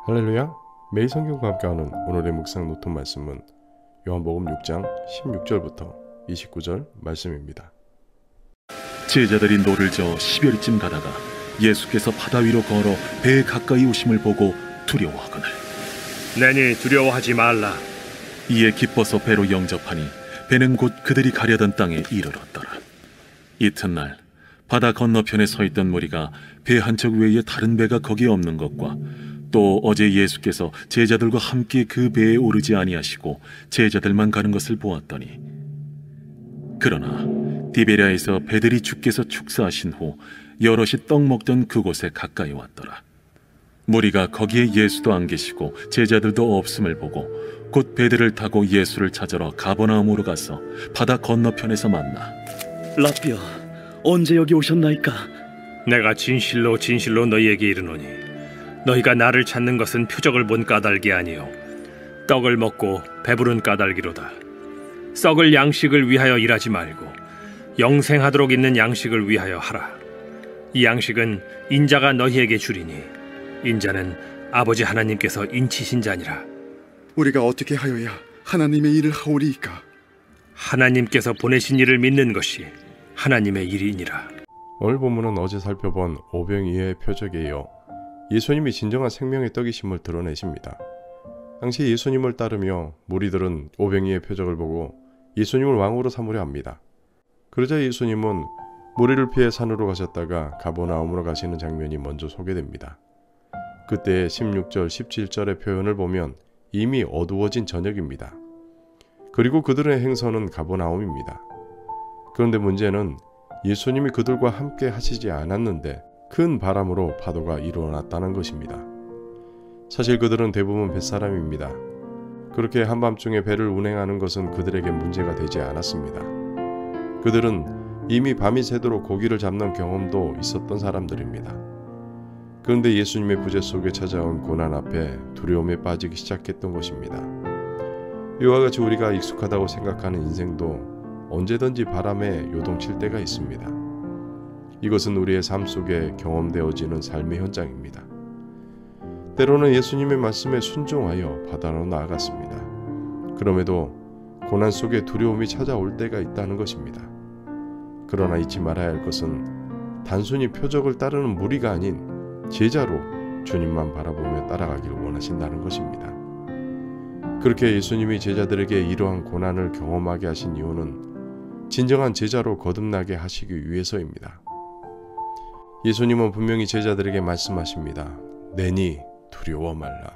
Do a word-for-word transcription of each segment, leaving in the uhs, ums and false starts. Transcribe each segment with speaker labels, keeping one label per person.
Speaker 1: 할렐루야. 매일 성경과 함께하는 오늘의 묵상 노트 말씀은 요한복음 육 장 십육 절부터 이십구 절 말씀입니다.
Speaker 2: 제자들이 노를 저어 십여리쯤 가다가 예수께서 바다 위로 걸어 배에 가까이 오심을 보고 두려워하거늘
Speaker 3: 내니 두려워하지 말라.
Speaker 2: 이에 기뻐서 배로 영접하니 배는 곧 그들이 가려던 땅에 이르렀더라. 이튿날 바다 건너편에 서 있던 무리가 배 한 척 외에 다른 배가 거기에 없는 것과 또 어제 예수께서 제자들과 함께 그 배에 오르지 아니하시고 제자들만 가는 것을 보았더니, 그러나 디베랴에서 배들이 주께서 축사하신 후 여럿이 떡 먹던 그곳에 가까이 왔더라. 무리가 거기에 예수도 안 계시고 제자들도 없음을 보고 곧 배들을 타고 예수를 찾으러 가버나움으로 가서 바다 건너편에서 만나
Speaker 4: 라삐야, 언제 여기 오셨나이까?
Speaker 3: 내가 진실로 진실로 너희에게 이르노니 너희가 나를 찾는 것은 표적을 본 까닭이 아니요 떡을 먹고 배부른 까닭이로다. 썩을 양식을 위하여 일하지 말고 영생하도록 있는 양식을 위하여 하라. 이 양식은 인자가 너희에게 주리니 인자는 아버지 하나님께서 인치신 자니라.
Speaker 5: 우리가 어떻게 하여야 하나님의 일을 하오리이까?
Speaker 3: 하나님께서 보내신 이를 믿는 것이 하나님의 일이니라.
Speaker 1: 오늘 본문은 어제 살펴본 오병이어의 표적에 이어 예수님이 진정한 생명의 떡이심을 드러내십니다. 당시 예수님을 따르며 무리들은 오병이어의 표적을 보고 예수님을 왕으로 삼으려 합니다. 그러자 예수님은 무리를 피해 산으로 가셨다가 가버나움으로 가시는 장면이 먼저 소개됩니다. 그때 십육 절, 십칠 절의 표현을 보면 이미 어두워진 저녁입니다. 그리고 그들의 행선은 가버나움입니다. 그런데 문제는 예수님이 그들과 함께 하시지 않았는데 큰 바람으로 파도가 일어났다는 것입니다. 사실 그들은 대부분 뱃사람입니다. 그렇게 한밤중에 배를 운행하는 것은 그들에게 문제가 되지 않았습니다. 그들은 이미 밤이 새도록 고기를 잡는 경험도 있었던 사람들입니다. 그런데 예수님의 부재 속에 찾아온 고난 앞에 두려움에 빠지기 시작했던 것입니다. 이와 같이 우리가 익숙하다고 생각하는 인생도 언제든지 바람에 요동칠 때가 있습니다. 이것은 우리의 삶 속에 경험되어지는 삶의 현장입니다. 때로는 예수님의 말씀에 순종하여 바다로 나아갔습니다. 그럼에도 고난 속에 두려움이 찾아올 때가 있다는 것입니다. 그러나 잊지 말아야 할 것은 단순히 표적을 따르는 무리가 아닌 제자로 주님만 바라보며 따라가기를 원하신다는 것입니다. 그렇게 예수님이 제자들에게 이러한 고난을 경험하게 하신 이유는 진정한 제자로 거듭나게 하시기 위해서입니다. 예수님은 분명히 제자들에게 말씀하십니다. 내니 두려워 말라.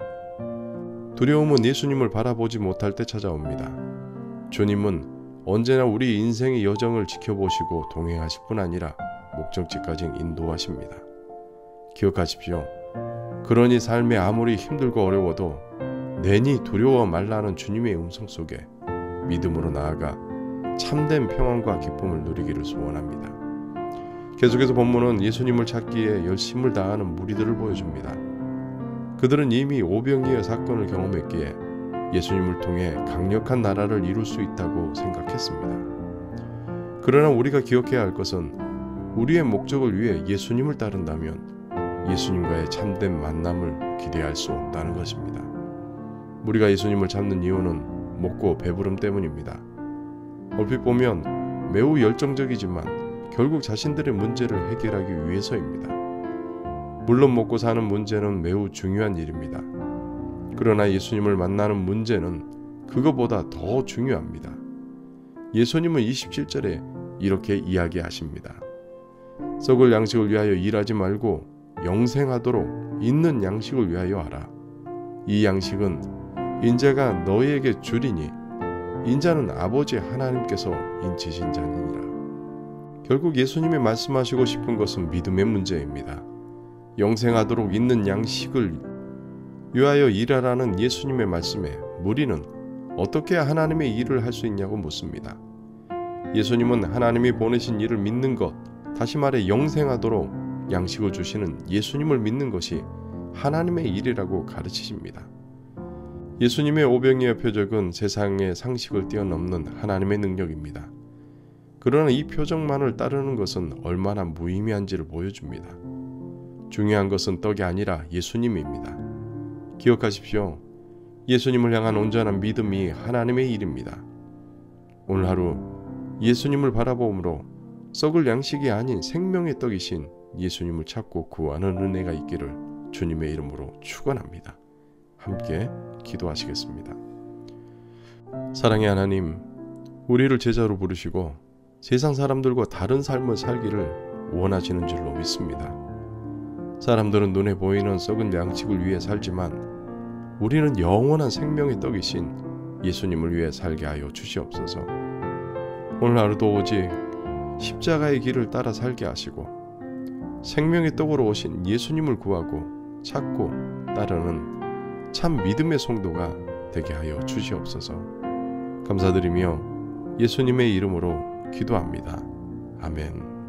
Speaker 1: 두려움은 예수님을 바라보지 못할 때 찾아옵니다. 주님은 언제나 우리 인생의 여정을 지켜보시고 동행하실 뿐 아니라 목적지까지 인도하십니다. 기억하십시오. 그러니 삶이 아무리 힘들고 어려워도 내니 두려워 말라는 주님의 음성 속에 믿음으로 나아가 참된 평안과 기쁨을 누리기를 소원합니다. 계속해서 본문은 예수님을 찾기에 열심을 다하는 무리들을 보여줍니다. 그들은 이미 오병이어 사건을 경험했기에 예수님을 통해 강력한 나라를 이룰 수 있다고 생각했습니다. 그러나 우리가 기억해야 할 것은 우리의 목적을 위해 예수님을 따른다면 예수님과의 참된 만남을 기대할 수 없다는 것입니다. 우리가 예수님을 찾는 이유는 먹고 배부름 때문입니다. 얼핏 보면 매우 열정적이지만 결국 자신들의 문제를 해결하기 위해서입니다. 물론 먹고 사는 문제는 매우 중요한 일입니다. 그러나 예수님을 만나는 문제는 그것보다 더 중요합니다. 예수님은 이십칠 절에 이렇게 이야기하십니다. 썩을 양식을 위하여 일하지 말고 영생하도록 있는 양식을 위하여 하라. 이 양식은 인자가 너희에게 주리니 인자는 아버지 하나님께서 인치신 자니라. 결국 예수님이 말씀하시고 싶은 것은 믿음의 문제입니다. 영생하도록 있는 양식을 위하여 일하라는 예수님의 말씀에 무리는 어떻게 하나님의 일을 할 수 있냐고 묻습니다. 예수님은 하나님이 보내신 일을 믿는 것, 다시 말해 영생하도록 양식을 주시는 예수님을 믿는 것이 하나님의 일이라고 가르치십니다. 예수님의 오병이어 표적은 세상의 상식을 뛰어넘는 하나님의 능력입니다. 그러나 이 표적만을 따르는 것은 얼마나 무의미한지를 보여줍니다. 중요한 것은 떡이 아니라 예수님입니다. 기억하십시오. 예수님을 향한 온전한 믿음이 하나님의 일입니다. 오늘 하루 예수님을 바라보므로 썩을 양식이 아닌 생명의 떡이신 예수님을 찾고 구하는 은혜가 있기를 주님의 이름으로 축원합니다. 함께 기도하시겠습니다. 사랑의 하나님, 우리를 제자로 부르시고 세상 사람들과 다른 삶을 살기를 원하시는 줄로 믿습니다. 사람들은 눈에 보이는 썩은 양식을 위해 살지만 우리는 영원한 생명의 떡이신 예수님을 위해 살게 하여 주시옵소서. 오늘 하루도 오직 십자가의 길을 따라 살게 하시고 생명의 떡으로 오신 예수님을 구하고 찾고 따르는 참 믿음의 성도가 되게 하여 주시옵소서. 감사드리며 예수님의 이름으로 기도합니다. 아멘.